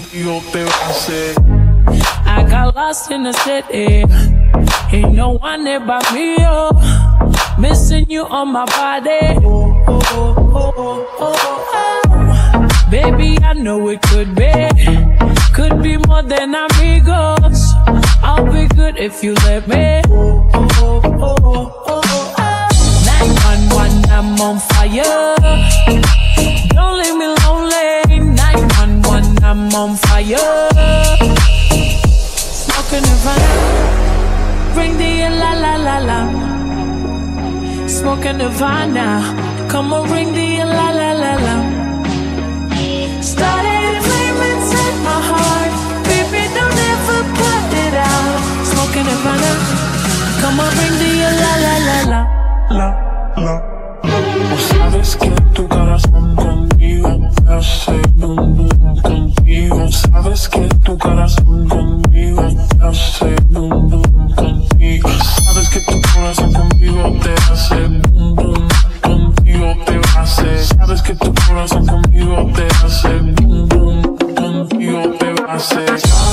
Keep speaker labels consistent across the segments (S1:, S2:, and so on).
S1: Yo te pasé.
S2: I got lost in the city. Ain't no one there but me, oh. Missing you on my body. Baby, I know it could be more than amigos. I'll be good if you let me. 911, I'm on fire. Don't leave me lonely. 911, I'm on fire. Smoking Nirvana, ring the la la la la. Smoking Nirvana, come on, ring the la la la la. Started a flame inside my heart, baby, don't ever put it out. Smoking Nirvana, come on, ring the la la la la.
S1: Sabes que tu corazón conmigo me hace boom boom contigo. Sabes que tu corazón conmigo me hace boom boom contigo. Sabes que tu corazón conmigo te hace boom boom contigo te hace. Sabes que tu corazón conmigo te hace boom boom contigo te hace.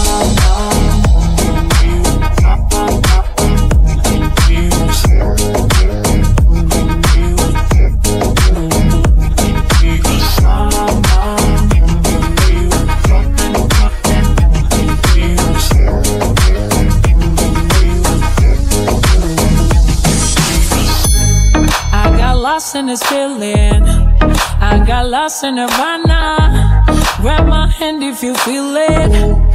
S2: Lost in this feeling, I got lost in Nirvana. Grab my hand if you feel it.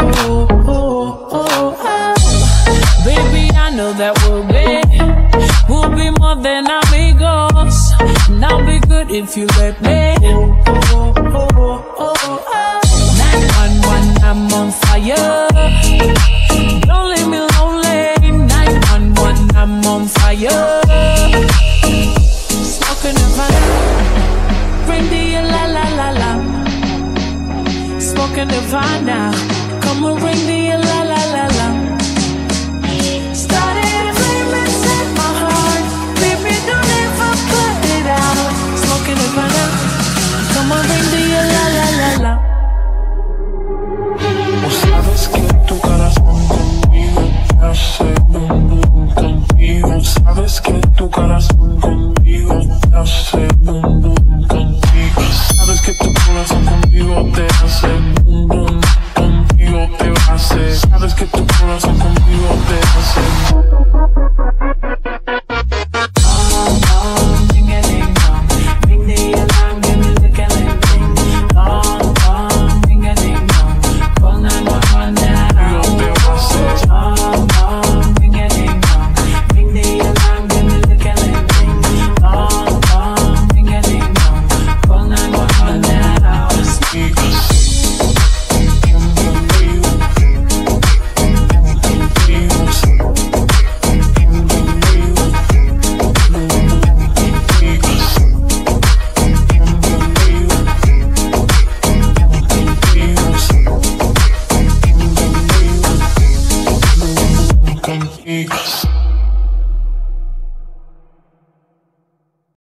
S2: Baby, I know that we'll be more than amigos. And I'll be good if you let me. 911, I'm on fire.